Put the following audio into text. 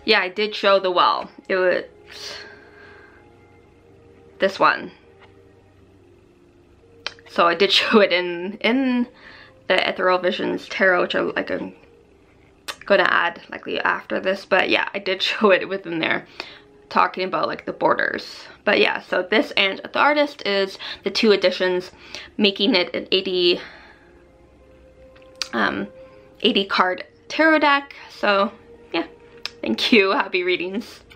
Yeah, I did show the well. It was this one. So I did show it in the Ethereal Visions Tarot, which I'm gonna add likely after this. But yeah, I did show it within there, talking about like the borders. But yeah, so this and the artist is the 2 editions, making it an 80 card tarot deck. So yeah, thank you, happy readings.